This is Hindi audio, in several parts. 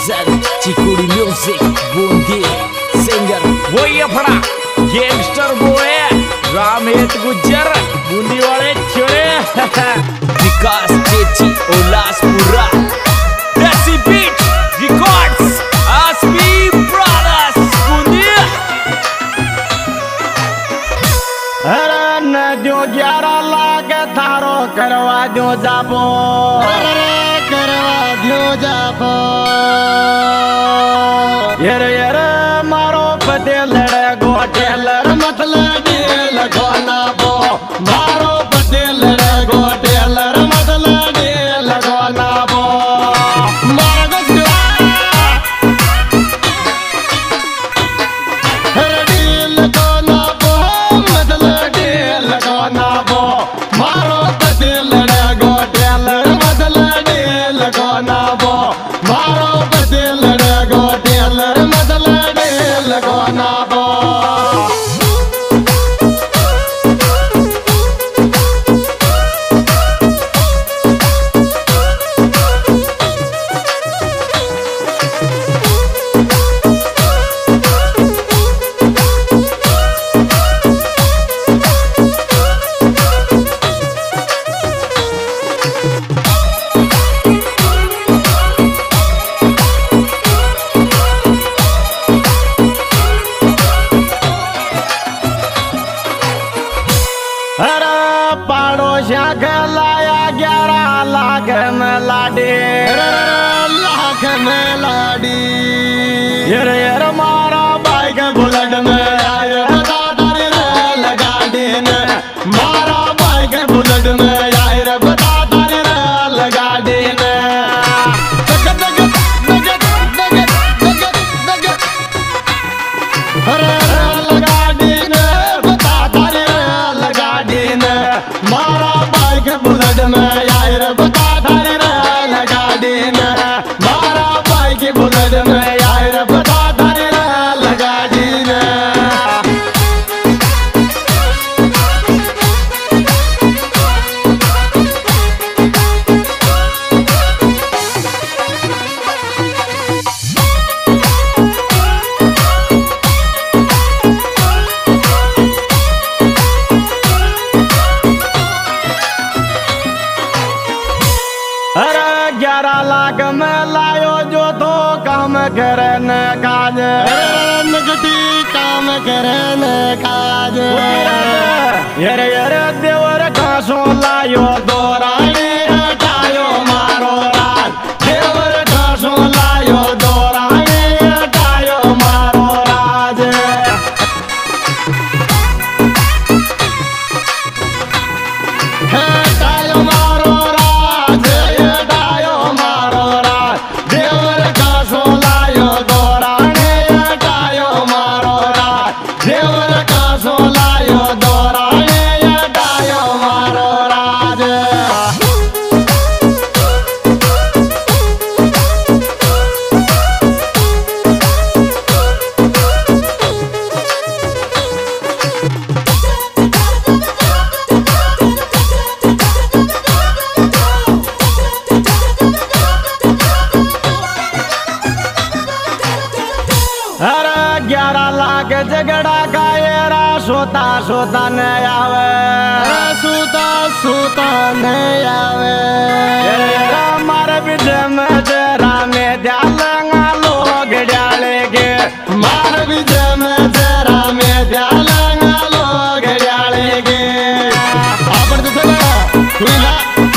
प्रोडक्शन चिकुड़ी म्यूजिक बूंदी सिंगर वो ये फड़ा गैंगस्टर बॉय रामेत गुज्जर बूंदी वाले छोरे विकास चेची उल्लासपुरा देसी बीट रिकॉर्ड्स आसपी ब्रदर्स बूंदी अरे न जो 11 लाख थारो करवा दो जाबो करवा दो जाबो यार मारो पते लड़े गोटेलर मतलब दिल गोना बो मारो पते लड़े गोटेलर मतलब दिल गोना बो मारो दिल गोना बो मतलब दिल गोना बो मारो पते लड़े गोटेलर मतलब दिल गोना बो मारो पते लड़े गोटेलर मतलब दिल गोना बो पड़ोसिया लाया 11 लाख में लाडी लाख में लाडी यार मारा बाइक बुलेट में आए लगा दिन मारा बाइक बुलेट में आए बता लगा दिन लगा दिन लगा दिन मारा बाइक बुलेट में यार बता लगा दिन मारा बाइक बुलेट में यार बता लगा दिन अरे 11 लाख में लायो जो तो काम करने काज नगटी काम करने काज यार देवर खासो लायो दोरानी हटायो मारो राज देवर खासो लायो दोरानी हटायो मारो राज हटायो मारो राज हटायो मारो राज देवर खासो लायो दोरानी हटायो मारो राज देवर खासो लायो दोरानी हटायो मारो राज अरे 11 लाख झगड़ा का येरा सोता सोता न आवे सोता सोता न आवे मारे विजय में तेरा में ध्यालंगा लोग डाले के मारे विजय में तेरा में ध्यालंगा लोग डाले के आपन तो चला हुईला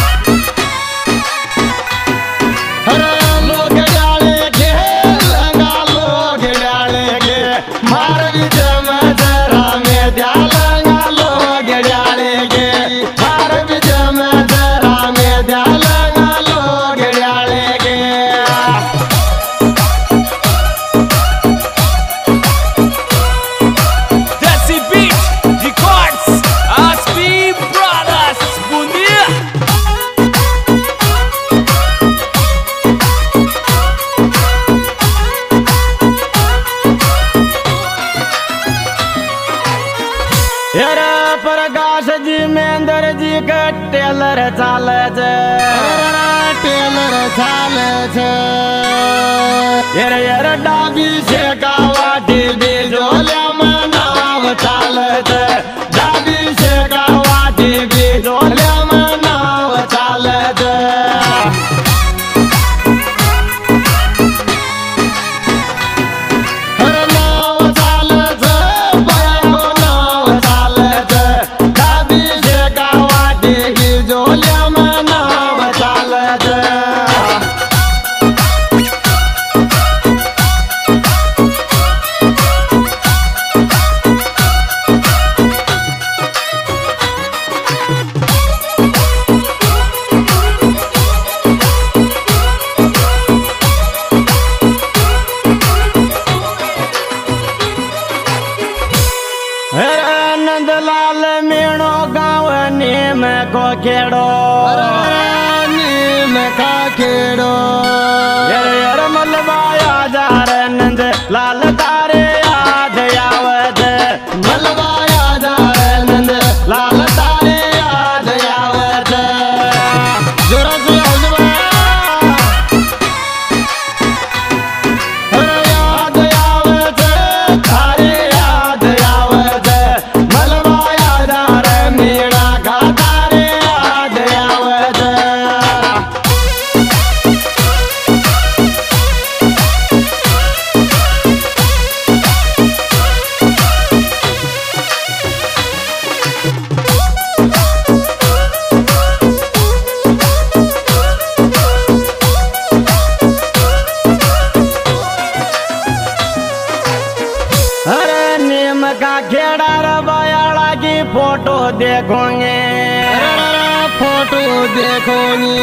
अरे लोग डाले के लंगा लोग डाले के मार विजय में तेरा में ध्यालंगा लोग डाले के मार विजय में तेरा में ध्यालंगा लोग डाले के देसी बीट रिकॉर्ड्स आसपी ब्रदर्स बूंदी यार प्रकाश जी महेंद्र जी के टेलर चाले टेलर चाले यर डाबी से गावाटी बिजोल्या मनाव चालत डाबी से गावाटी बिजोल्या मनाव चालत नंदलाल मीणो गाँव नीम को खेड़ो नीम का खेड़ो यर मलबाया जार नंद लाल तारे याद आवत मलबाया जार नंद लाल तारे याद आवत जोरा जोरा याद आवत तारे याद आवत खेड़ा रबायाला की फोटो देखोगे फोटो देखोगी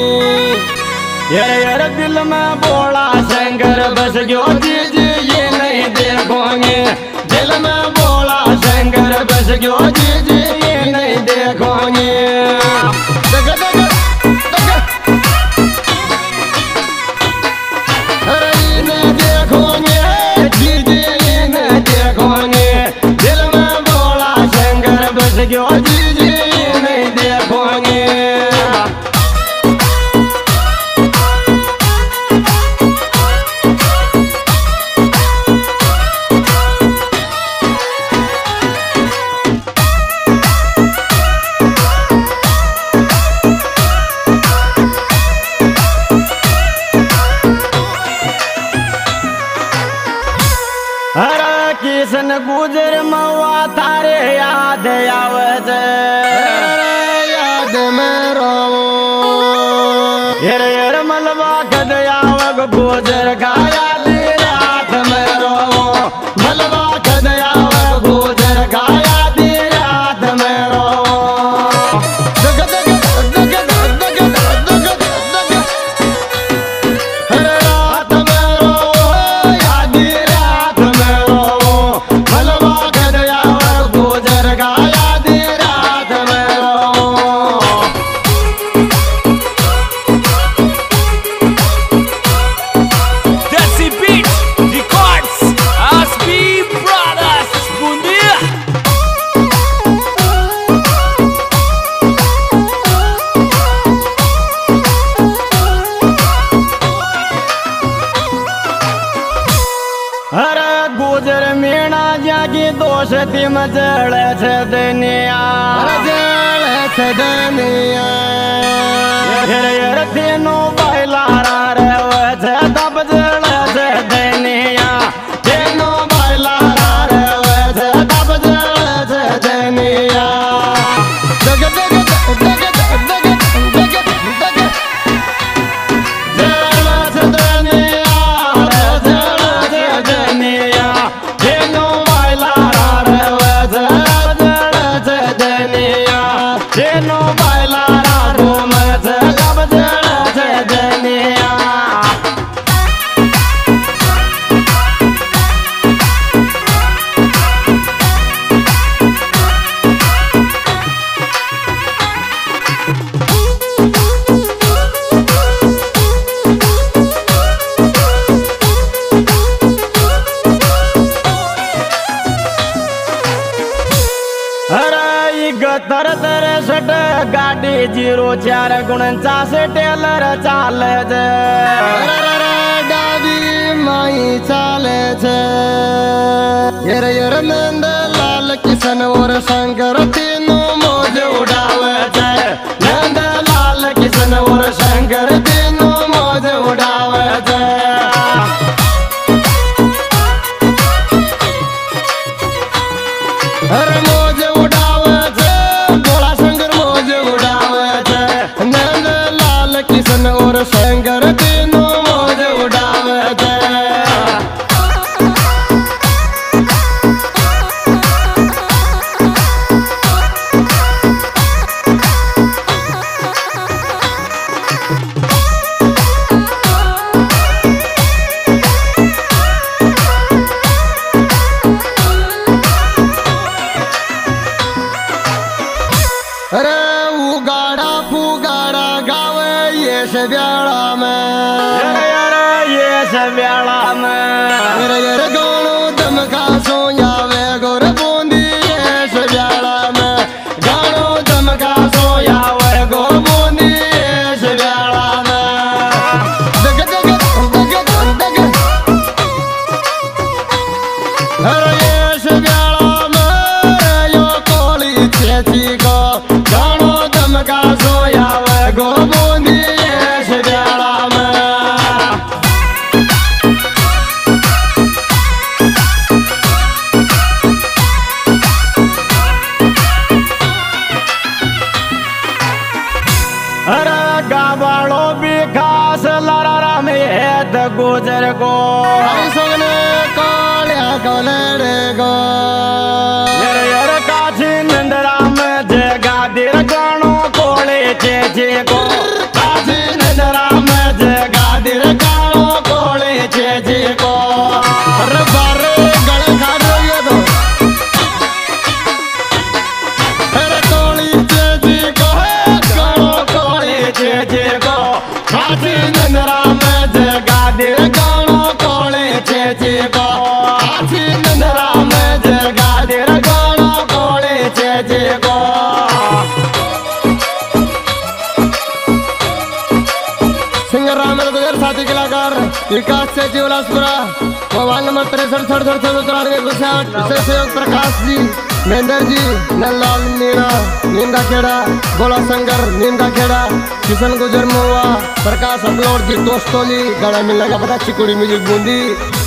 यर दिल में बोला शंकर बस गयो जी ये नहीं देखोगे दिल में बोला शंकर बस गयो जी ये नहीं देखोगे क्यों जी नहीं देखोगे किसन गुजर मवा तारे याद आवत याद में रो यर मलबा कद आवग गुजर का याद रात में रो मलबा कद आवग गुजर का याद रात में रो गुजर मीणा जागी दोषती मजल छे दुनिया यर तीनों बैलारा रहे छे तब जल छे दुनिया तीनों बैलारा रहे छे तब जल छे दुनिया तर तर सट गाड़ी 0449 टेलर चाल डाबी यर नंद लाल किशन और शंकर तीनों मौज उड़ावे जय। नंद लाल किशन और शंकर तीनों मौज उड़ावे जय। हर मौज उड़ावे जय, भोला शंकर मौज उड़ावे जय। नंद लाल किशन और शंकर तीनों मौज उड़ावे जय। अरे उगाड़ा फुगाड़ा गावे ये सब्याड़ा में, ये सब्याड़ा में। अरे गानो दमका सोयावे गोर बूंदी ये सब्याड़ा में। गानो दमका सोयावे गोर बूंदी ये सब्याड़ा में। दग दग दग दग दग। अरे ये सब्याड़ा में यो कोली चेची को गानो दमका सोयावे गो बूंदी ये सब्याड़ा में। अरे गावाड़ो भी खास लड़ा में है द गुजर को सोने कोलिया कोले रे गो। यर काछी नंदरा में जगा दिर गानो कोले चे को। काछी नंदरा में जगा दिर गानो कोले चे को। अरे बारे गले खा रही तो अरे कोली चे को है गानो कोले चे को। काछी नंदरा में जगा दिर गानो कोले चे को। काछी नंदरा में जगा दिर गानो कोले चे को। सिंगर रामेंद्र गुजर साथी कलाकार विकास से जीवलासपुरा। मोबाइल नंबर 63 सहयोग प्रकाश जी, महेंद्र जी, नललाल मीणा नींदा खेड़ा, भोला शंकर नींदा खेड़ा, किशन गुजर मोवा, प्रकाश अपलोड जी दोस्तों जी गाना मिलने का पता चिकुड़ी म्यूजिक बूंदी।